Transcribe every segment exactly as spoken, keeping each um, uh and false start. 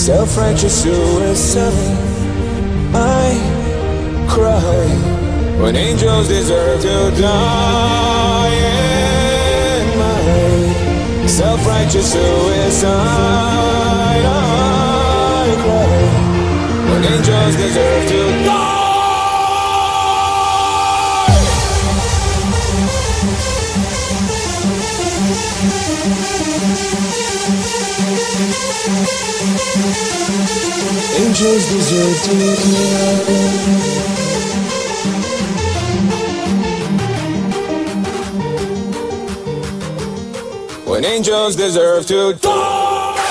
Self-righteous suicide. I cry when angels deserve to die. And my self-righteous suicide. I cry when angels deserve to die. Angels deserve to die. When angels deserve to die.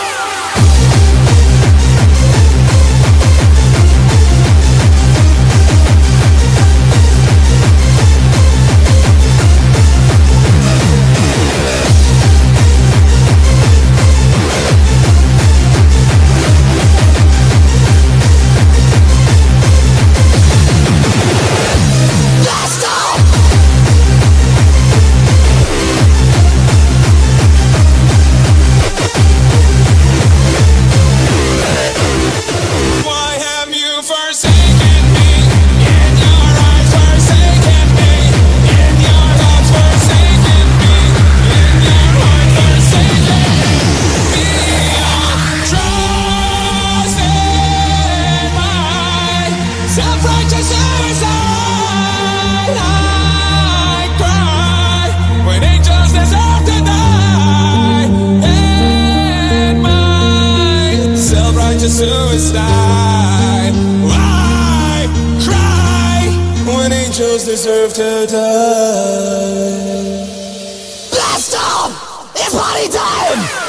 Self-righteous suicide. I cry when angels deserve to die. And my self-righteous suicide. I cry when angels deserve to die. Blast off! It's party time!